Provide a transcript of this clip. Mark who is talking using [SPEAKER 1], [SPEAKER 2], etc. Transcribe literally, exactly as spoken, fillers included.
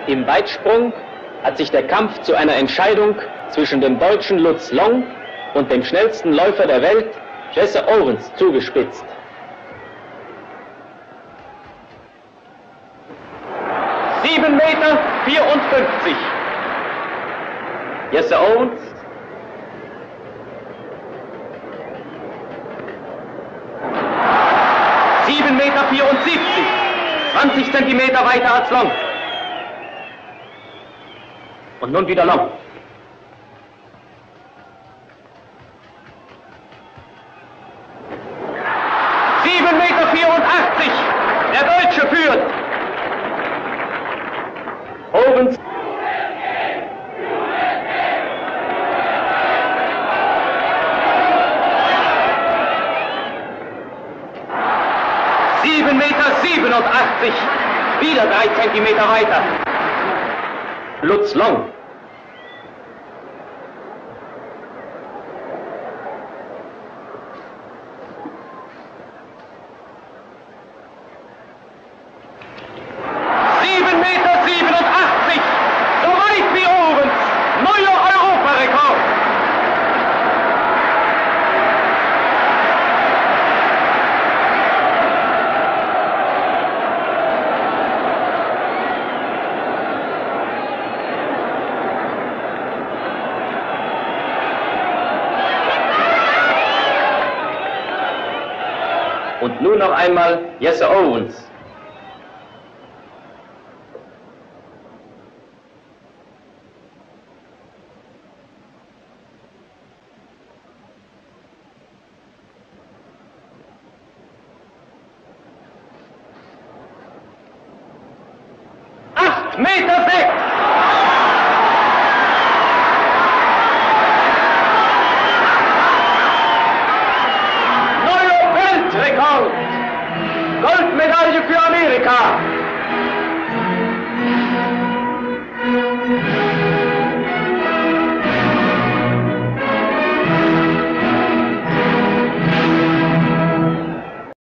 [SPEAKER 1] Im Weitsprung hat sich der Kampf zu einer Entscheidung zwischen dem Deutschen Lutz Long und dem schnellsten Läufer der Welt, Jesse Owens, zugespitzt. sieben Meter vierundfünfzig. Jesse Owens. sieben Meter vierundsiebzig. zwanzig Zentimeter weiter als Long. Und nun wieder Long. sieben Meter vierundachtzig. Der Deutsche führt. Owens. sieben Meter siebenundachtzig. Wieder drei Zentimeter weiter. Lutz Long. sieben Meter siebenundachtzig. So weit wie Owens. Neuer Europarekord. Und nun noch einmal Jesse Owens. acht Meter sechs.